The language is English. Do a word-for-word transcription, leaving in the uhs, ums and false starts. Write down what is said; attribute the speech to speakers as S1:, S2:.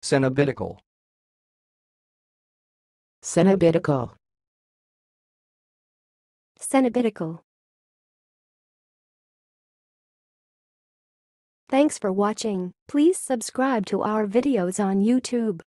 S1: cenobitical,
S2: cenobitical,
S3: cenobitical. Thanks for watching. Please subscribe to our videos on YouTube.